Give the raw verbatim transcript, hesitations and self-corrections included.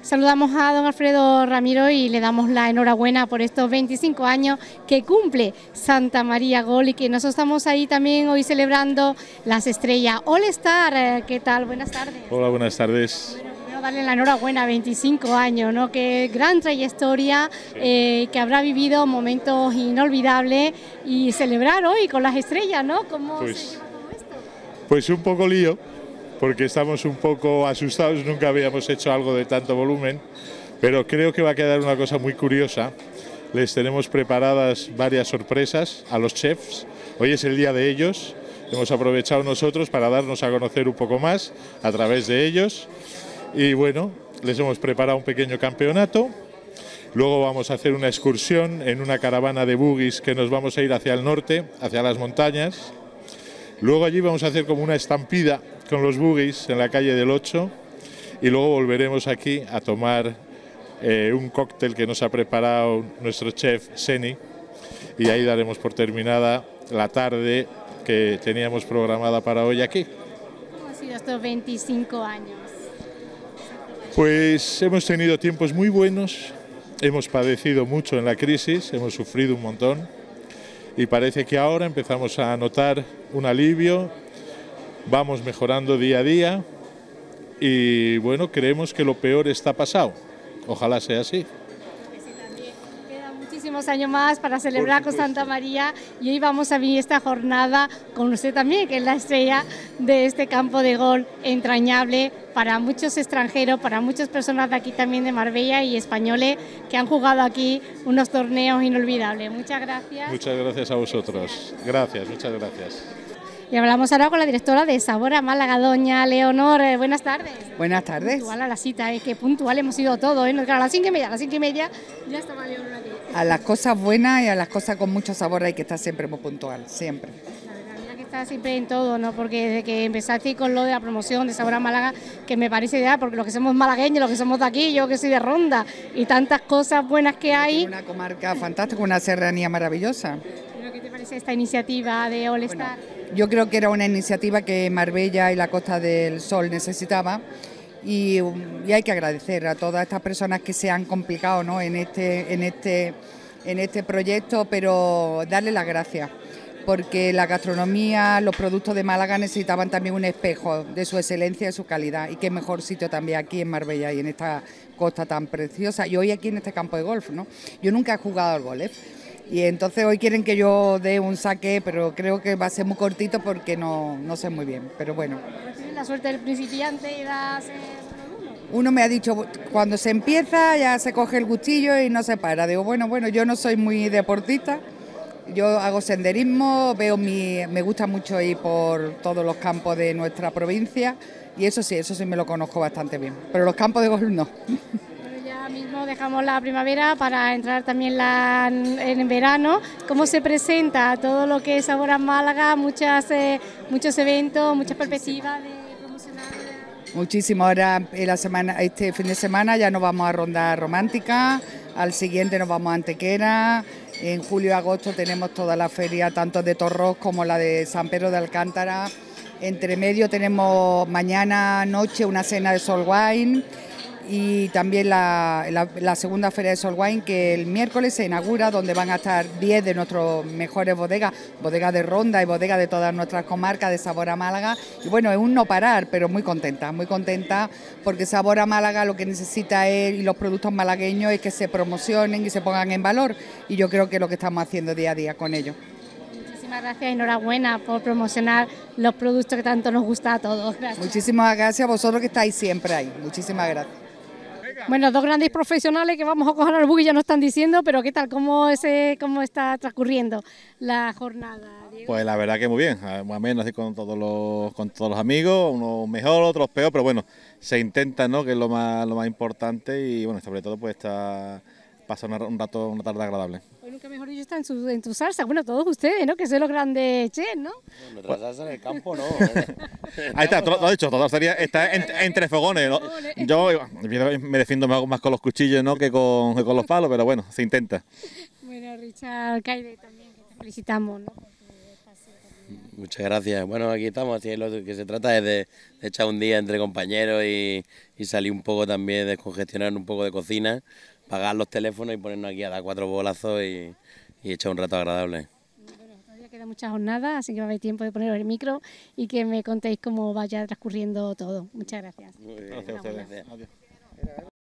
Saludamos a don Alfredo Ramiro y le damos la enhorabuena por estos veinticinco años que cumple Santa María Golf y que nosotros estamos ahí también hoy celebrando las estrellas All Star. ¿Qué tal? Buenas tardes. Hola, buenas tardes. Bueno, primero darle la enhorabuena, veinticinco años, ¿no? Qué gran trayectoria, sí. eh, que habrá vivido momentos inolvidables y celebrar hoy con las estrellas, ¿no? ¿Cómo pues, se lleva todo esto? Pues un poco lío, porque estamos un poco asustados, nunca habíamos hecho algo de tanto volumen, pero creo que va a quedar una cosa muy curiosa. Les tenemos preparadas varias sorpresas a los chefs, hoy es el día de ellos, hemos aprovechado nosotros para darnos a conocer un poco más a través de ellos y bueno, les hemos preparado un pequeño campeonato. Luego vamos a hacer una excursión en una caravana de buggies que nos vamos a ir hacia el norte, hacia las montañas. Luego allí vamos a hacer como una estampida con los buggies en la calle del ocho y luego volveremos aquí a tomar eh, un cóctel que nos ha preparado nuestro chef Seni y ahí daremos por terminada la tarde que teníamos programada para hoy aquí. ¿Cómo han sido estos veinticinco años? Pues hemos tenido tiempos muy buenos, hemos padecido mucho en la crisis, hemos sufrido un montón y parece que ahora empezamos a notar un alivio, vamos mejorando día a día y bueno, creemos que lo peor está pasado, ojalá sea así. Quedan muchísimos años más para celebrar con Santa María y hoy vamos a vivir esta jornada con usted también, que es la estrella de este campo de golf entrañable para muchos extranjeros, para muchas personas de aquí también de Marbella y españoles que han jugado aquí unos torneos inolvidables. Muchas gracias. Muchas gracias a vosotros. Gracias, muchas gracias. Y hablamos ahora con la directora de Sabor a Málaga, doña Leonor. Eh, buenas tardes. Buenas tardes. Puntual a la cita, es eh, que puntual hemos ido todos, ¿eh? Claro, a las cinco y media, a las cinco y media ya estaba Leonor aquí. A las cosas buenas y a las cosas con mucho sabor hay que estar siempre muy puntual, siempre. La verdad, mira que está siempre en todo, ¿no? Porque desde que empezaste con lo de la promoción de Sabor a Málaga, que me parece ideal, porque los que somos malagueños, los que somos de aquí, yo que soy de Ronda, y tantas cosas buenas que hay. Una comarca fantástica, una serranía maravillosa. ¿Qué te parece esta iniciativa de All Star? Bueno, yo creo que era una iniciativa que Marbella y la Costa del Sol necesitaba y, y hay que agradecer a todas estas personas que se han complicado, ¿no? en, este, en, este, en este proyecto, pero darle las gracias, porque la gastronomía, los productos de Málaga necesitaban también un espejo de su excelencia y de su calidad, y qué mejor sitio también aquí en Marbella y en esta costa tan preciosa, y hoy aquí en este campo de golf, ¿no? Yo nunca he jugado al golf, y entonces hoy quieren que yo dé un saque, pero creo que va a ser muy cortito porque no, no sé muy bien, pero bueno. ¿Tienes la suerte del principiante y das eh, uno me ha dicho, cuando se empieza ya se coge el gustillo y no se para. Digo, bueno, bueno, yo no soy muy deportista, yo hago senderismo, veo mi, me gusta mucho ir por todos los campos de nuestra provincia y eso sí, eso sí me lo conozco bastante bien, pero los campos de golf no. Ya mismo dejamos la primavera para entrar también la, en verano. ¿Cómo se presenta todo lo que es Sabor a Málaga? Muchas, eh, muchos eventos, muchas perspectivas de promocionar. Muchísimo. Ahora en la semana, este fin de semana ya nos vamos a Ronda Romántica, al siguiente nos vamos a Antequera, en julio y agosto tenemos toda la feria, tanto de Torros como la de San Pedro de Alcántara. Entre medio tenemos mañana noche una cena de Sol Wine y también la, la, la segunda feria de Sol Wine, que el miércoles se inaugura, donde van a estar diez de nuestros mejores bodegas, bodegas de Ronda y bodegas de todas nuestras comarcas de Sabor a Málaga. Y bueno, es un no parar, pero muy contenta, muy contenta, porque Sabor a Málaga lo que necesita es, y los productos malagueños, es que se promocionen y se pongan en valor, y yo creo que es lo que estamos haciendo día a día con ellos. Muchísimas gracias y enhorabuena por promocionar los productos que tanto nos gusta a todos. Gracias. Muchísimas gracias a vosotros que estáis siempre ahí. Muchísimas gracias. Bueno, dos grandes profesionales que vamos a coger al buggy, ya nos están diciendo, pero ¿qué tal? ¿Cómo, ese, cómo está transcurriendo la jornada, Diego? Pues la verdad que muy bien, más o menos así con todos los, con todos los amigos, unos mejor, otros peor, pero bueno, se intenta, ¿no? Que es lo más, lo más importante y bueno, sobre todo pues está, pasa un rato, una tarde agradable. Bueno, que mejor dicho está en, su, en tu salsa, bueno, todos ustedes, ¿no? Que son los grandes chefs, ¿no? Nuestra salsa en el campo, ¿no? Ahí está, lo, lo has dicho, todo sería, está en, entre fogones, ¿no? Yo me defiendo más, más con los cuchillos, ¿no? Que con, que con los palos, pero bueno, se intenta. Bueno, Richard Caide también, que te felicitamos, ¿no? Muchas gracias. Bueno, aquí estamos, así es lo que se trata es de, de echar un día entre compañeros y, y salir un poco también, descongestionar un poco de cocina, pagar los teléfonos y ponernos aquí a dar cuatro bolazos y, y echar un rato agradable. Bueno, todavía queda mucha jornada, así que va a haber tiempo de poneros el micro y que me contéis cómo vaya transcurriendo todo. Muchas gracias. Muy bien. Gracias a ustedes. Gracias. Adiós.